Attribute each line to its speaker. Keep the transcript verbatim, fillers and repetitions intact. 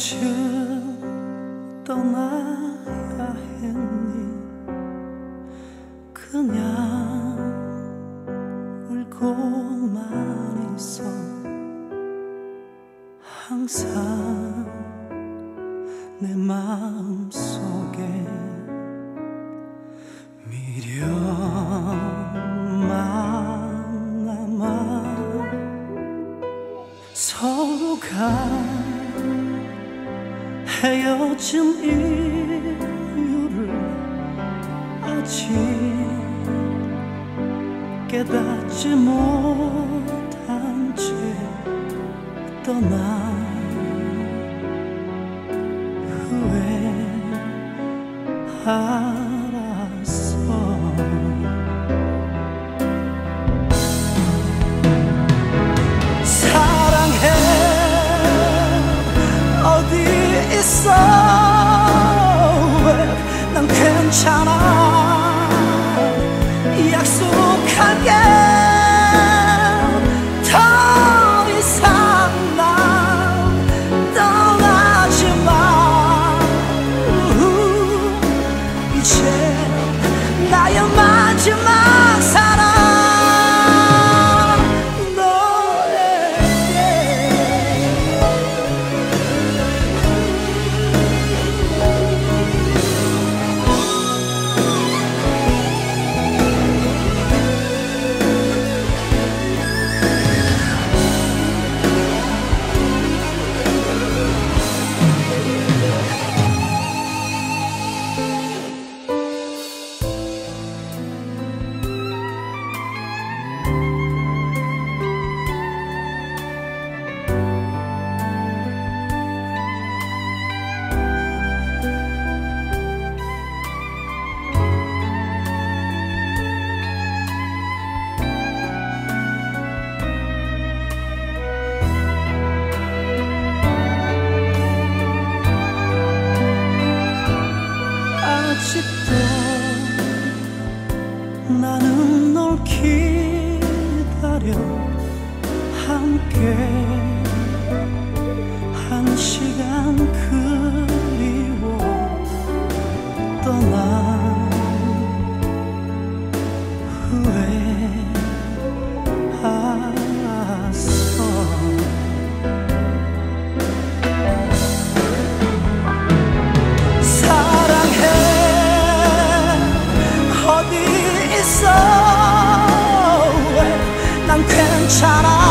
Speaker 1: 언제쯤 떠나야 했니? 그냥 울고만 있어. 항상 내 마음속에 미련만 남아. 서로가 헤어진 이유를 아직 깨닫지 못한 채 떠나 후회알았어. 사랑해 어디 있어? 왜 난 괜찮아 약속할게. 더 이상 난 떠나지 마. 이제 나의 마지막 사랑 너에게. 아직도 나는 널 기다려. 함께 한 시간 그리워 떠나 후회알았어. 어디 있어? 왜 난 괜찮아